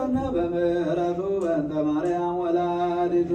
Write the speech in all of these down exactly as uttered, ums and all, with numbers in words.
ዘውረነ በምሕረቱ በእንተ ማርያም ወላዲቱ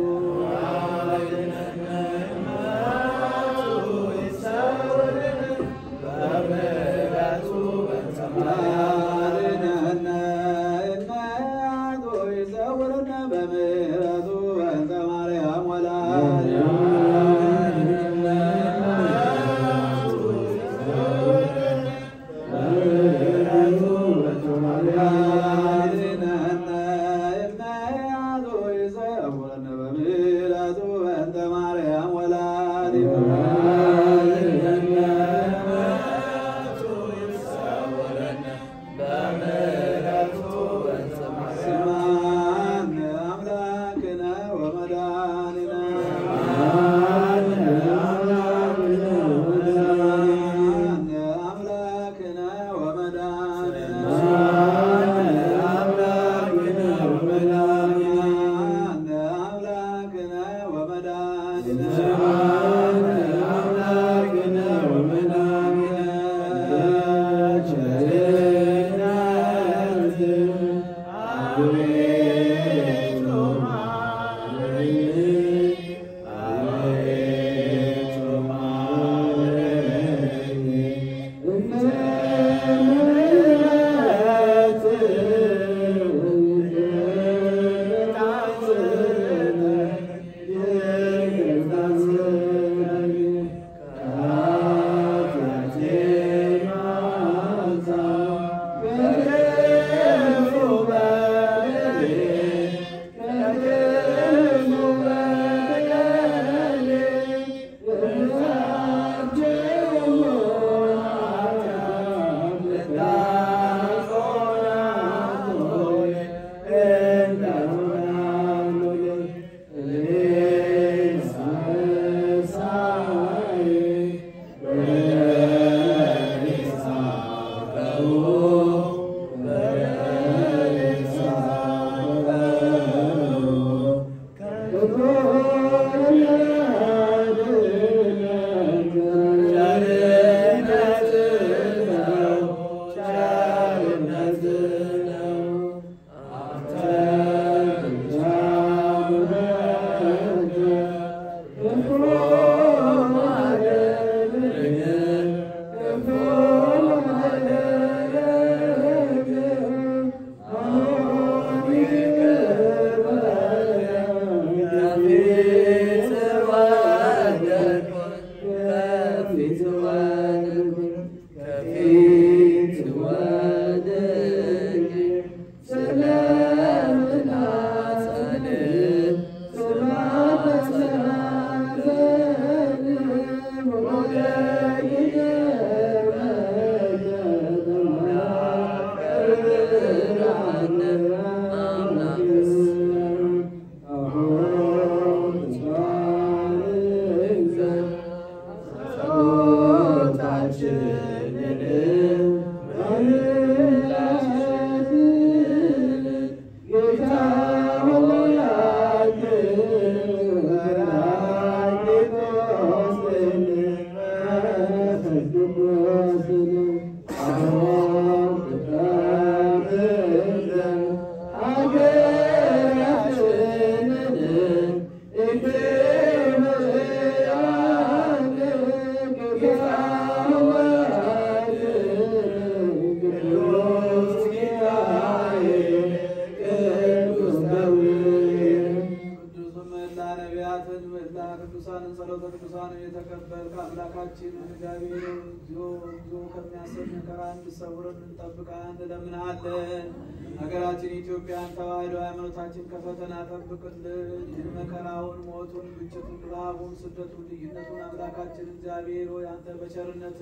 ሀገራችን ኢትዮጵያን ተዋህዶ ሃይማኖታችን ከፈተና ጠብቅልን። መከራውን፣ ሞቱን፣ ግጭቱን፣ ረሃቡን፣ ስደቱን፣ ልዩነቱን አምላካችን እግዚአብሔር ሆይ አንተ በቸርነት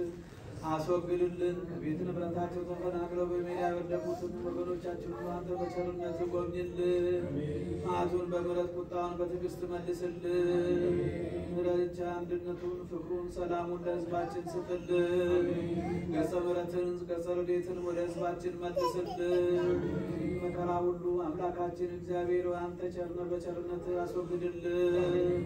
አስወግድልን። ከቤት ንብረታቸው ተፈናቅለው በሜዳ የወደቁትን ወገኖቻችን አንተ በቸርነት ጎብኝልን። መዓቱን በምሕረት ቁጣውን በትዕግስት መልስልን። ምሕረት አንድነቱን፣ ፍቅሩን፣ ሰላሙን ለሕዝባችን ስጥልን። ገጸ ምሕረትን ገጸ ረድኤትን ወደ ሕዝባችን መልስልን። መከራ ሁሉ አምላካችን እግዚአብሔር አንተ ቸርነ በቸርነት አስወግድልን።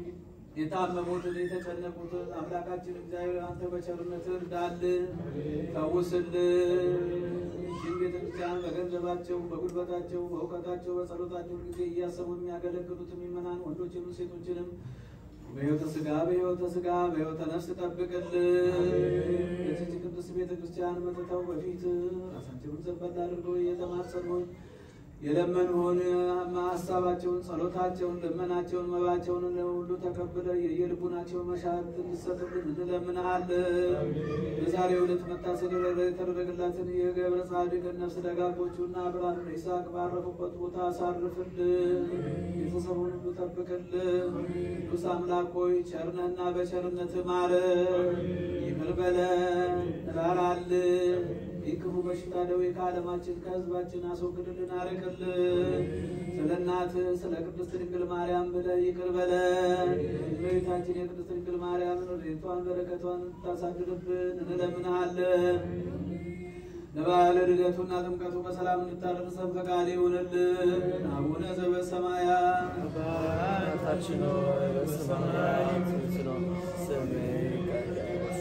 የታመሙትን የተጨነቁትን አምላካችን እግዚአብሔር አንተ በቸርነት እርዳልን፣ ፈውስልን። ቤተ ክርስቲያን በገንዘብ በገንዘባቸው በጉልበታቸው በእውቀታቸው በጸሎታቸው ጊዜ እያሰቡ የሚያገለግሉት ምእመናን ወንዶችንም ሴቶችንም በሕይወተ ሥጋ በሕይወተ ሥጋ በሕይወተ ነፍስ ጠብቅልን። የዚህች ቅድስት ቤተ ክርስቲያን መጥተው በፊት ራሳቸውን ዘንበል አድርገው እየተማጸኑ የለመኑን ሀሳባቸውን ጸሎታቸውን ልመናቸውን መባቸውን ሁሉ ተቀብለ የየልቡናቸውን መሻት እንድትሰጥልን እንለምንሃለን። በዛሬው ዕለት መታሰቢያ የተደረገላትን የገብረ ጻድቅን ነፍስ ደጋጎቹና አብርሃምና ይስሐቅ ባረፉበት ቦታ አሳርፍልን። ቤተሰቡን ሁሉ ጠብቅልን። ቅዱስ አምላክ ሆይ ቸርነህና በቸርነትህ ማረን፣ ይቅር በለን፣ ራራልን። ይክፉ በሽታ ደዌ ከዓለማችን ከሕዝባችን አስወግድልን፣ አርቅልን። ስለ እናትህ ስለ ቅድስት ድንግል ማርያም ብለህ ይቅር በለን። እመቤታችን የቅድስት ድንግል ማርያምን ረድኤቷን በረከቷን እንድታሳድርብን እንለምንሃለን። ለበዓለ ልደቱና ጥምቀቱ በሰላም እንድታደርሰን ፈቃድ ይሁንልን። አቡነ ዘበሰማያት አባታችን ሆይ በሰማያት የምትኖር ስምህ ይቀደስ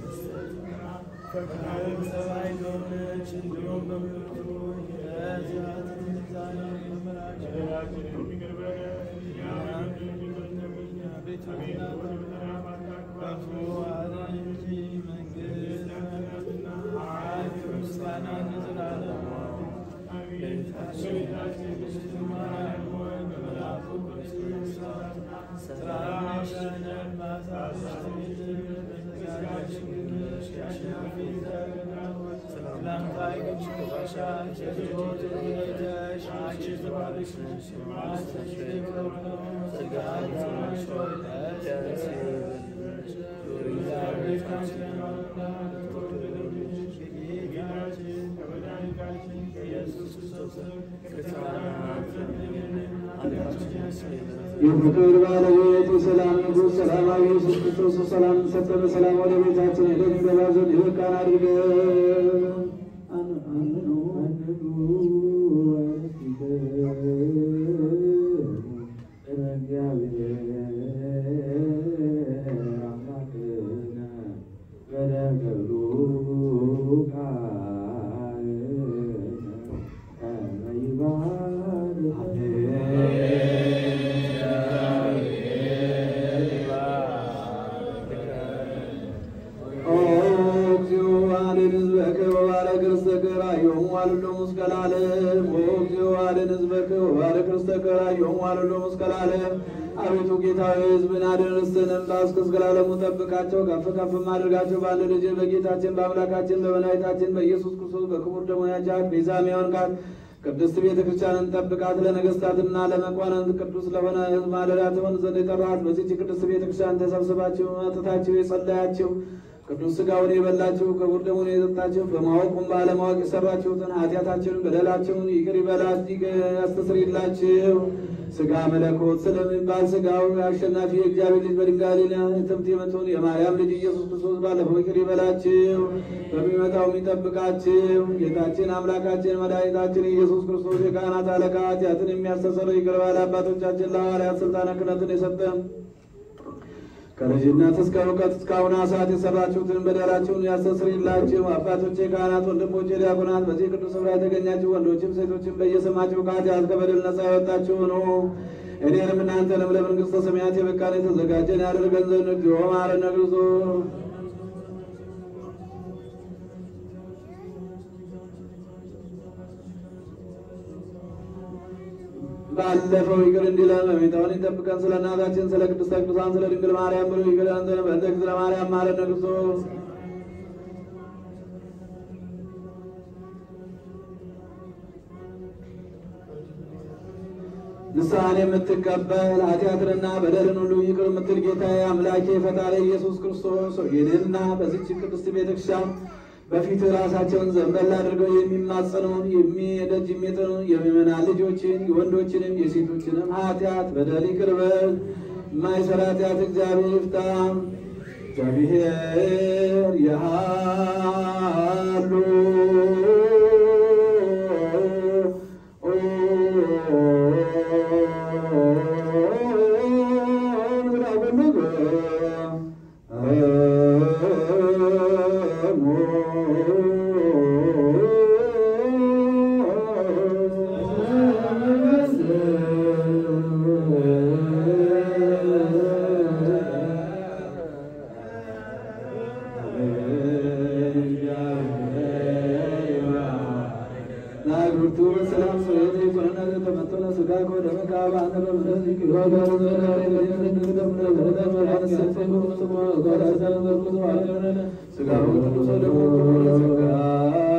ፈቃድህ በሰማይ እንደሆነች እንዲሁም በምድር ትሁን። የዕለት እንጀራችንን ስጠን በደላችንን ይቅር በለን እኛም እንደምንበድል አቤቱ ከክፉ አድነን እንጂ መንግሥት ያንተና ኃይል ምስጋና ለዘላለሙ አሜን። እመቤታችን ቅድስት ማርያም ሆይ በመልአኩ ቅዱስ ሰላም ነሽነን በሐሳብሽ በሥጋሽም ድንግል አሸናፊ ሰላምታ ይገባሻል። ሴቶች ተለይተሽ አንቺ የተባረክሽ ነሽ፣ የማኅፀንሽ ፍሬ የተባረከ ነው። ጸጋን የተሞላሽ ሆይ ደስ ይበልሽ፣ እግዚአብሔር ከአንቺ ጋር ነውና ከተወደደው ልጅሽ ከጌታችን ከመድኃኒታችን ከኢየሱስ ክርስቶስ ይቅርታና ምሕረትን ኃጢአታችንን ያስተሰርይልን የፍቅር ባለቤት የሰላም ንጉሥ ሰላማዊ ኢየሱስ ክርስቶስ ሰላም ሰጠ። በሰላም ወደ ቤታችን ሄደን እንገባ ዘንድ የበቃን አድርገን አንኑ አቤቱ ጌታዊ ሕዝብን አድርስንም በአስከ ዘላለሙ ጠብቃቸው፣ ከፍ ከፍ አድርጋቸው። በአንድ ልጅ በጌታችን በአምላካችን በመድኃኒታችን በኢየሱስ ክርስቶስ በክቡር ደሙ ያጃት ቤዛሜውን ቃል ቅድስት ቤተ ክርስቲያንን ጠብቃት። ለነገሥታትና ለመኳንንት ቅዱስ ለሆነ ሕዝብ ማደሪያ ትሆን ዘንድ የጠራት በዚህች ቅድስት ቤተ ክርስቲያን ተሰብስባችሁ መጥታችሁ የጸለያችሁ ቅዱስ ሥጋውን የበላችሁ ክቡር ደሙን የጠጣችሁ በማወቁም ባለማወቅ የሰራችሁትን ኃጢአታችሁን በደላችሁን ይቅር ይበላት ያስተስርይላችሁ። ሥጋ መለኮት ስለሚባል ሥጋው አሸናፊ የእግዚአብሔር ልጅ በድንጋሌ ትምት የምትሆን የማርያም ልጅ ኢየሱስ ክርስቶስ ባለፈው ይቅር ይበላችሁ፣ በሚመጣው የሚጠብቃችሁ ጌታችን አምላካችን መድኃኒታችን ኢየሱስ ክርስቶስ የካህናት አለቃ ኃጢአትን የሚያስተሰርይ ይቅር ባለ አባቶቻችን ለሐዋርያት ሥልጣነ ክህነትን የሰጠ ከልጅነት እስከ እውቀት እስካሁን ሰዓት የሰራችሁትን በደላችሁን ያስተስርይላችሁ። አባቶቼ ካህናት፣ ወንድሞቼ ዲያቆናት፣ በዚህ ቅዱስ ስፍራ የተገኛችሁ ወንዶችም ሴቶችም በየስማችሁ ከኃጢአት ከበደል ነፃ ያወጣችሁ ነው። እኔንም እናንተንም ለመንግሥተ ሰማያት የበቃን የተዘጋጀን ያደርገን ዘንድ እግዚኦ መሐረነ ክርስቶስ። ባለፈው ይቅር እንዲለን በሚመጣውን ይጠብቀን። ስለ እናታችን ስለ ቅድስተ ቅዱሳን ስለ ድንግል ማርያም ብሎ ይቅር አንተን በእንተ እግዝእትነ ማርያም መሐረነ ክርስቶስ። ንስሐን የምትቀበል ኃጢአትንና በደልን ሁሉ ይቅር የምትል ጌታዬ አምላኬ ፈጣሪ ኢየሱስ ክርስቶስ ይህንና በዚህች ቅድስት ቤተክርስቲያን በፊት ራሳቸውን ዘንበል አድርገው የሚማጸኑን የሚደጅ የሚጥኑ የምእመናን ልጆችን የወንዶችንም የሴቶችንም ኃጢአት በደል ይቅር በል። የማይሰራ ኃጢአት እግዚአብሔር ይፍታ። እግዚአብሔር ያሉ Oh ናግርቱ በሰላም ሰውየት ይኩነነ ተመቶነ ስጋ ወደመ በአነ በምሕረት ይግባጋር ዘላለ ለየነ ደምነ ወረዳ መርሐት ሰፈኑ ስሙ ጋር ዘንዘሩ ዘዋለ ስጋው ቅዱስ ወደሙ ስጋ